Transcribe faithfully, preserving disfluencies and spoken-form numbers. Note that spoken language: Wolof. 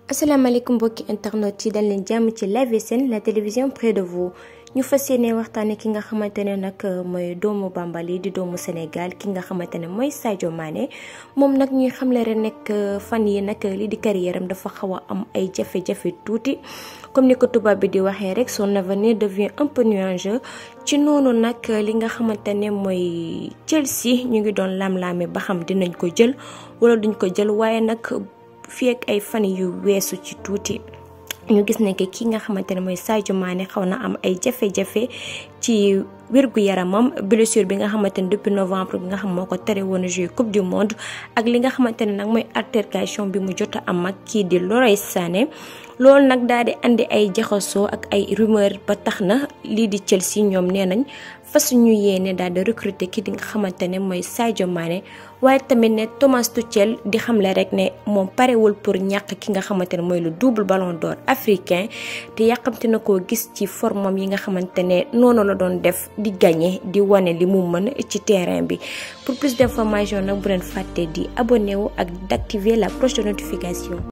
asalaamaaleykum mbokki internet yi dañ leen jàmm ci Live S N la télévision près de vous ñu fas yéene waxtaane ki nga xamante ne nag mooy doomu Bambali di doomu Sénégal ki nga xamante ne mooy Sadio Mané moom nag ñuy xamle rek nekk fan yi nag li di carrière am dafa xaw a am ay jafe-jafe tuuti comme ni ko tubaab bi di waxee rek son avenir devient un peu nuageux ci noonu nag li nga xamante ne mooy Chelsea ñu ngi doon lam-laame ba xam dinañ ko jël wala duñ ko jël waaye nag fii ak ay fan yu weesu ci tuuti ñu gis ne que ki nga xamante ne mooy Sadio Mané xaw na am ay jafe-jafe ci wérgu yaramam blessure bi nga xamante ne depuis novembre bi nga xam moo ko tere woon a jouer coupe du monde ak li nga xamante ne nag mooy altercation bi mu jot a am ak kii di Leroy Sané loolu nag daal di andi ay jaxasoo ak ay rumeur ba tax na lii di Chelsea ñoom nee nañ fas ñu yéene daal di recruter ki di nga xamante ne mooy Sadio Mané waaye tamit ne Thomas Tuchel di xamle rek ne moom parewul pour ñàkk ki nga xamante ne mooy le double ballon d'or africain te yàqamti na koo gis ci formam yi nga xamante ne noonu la doon def di gagner di wane li mu mën ci terrain bi pour plus d'informations nag bu leen fàtte di abonné wu ak d'activer la cloche de notification.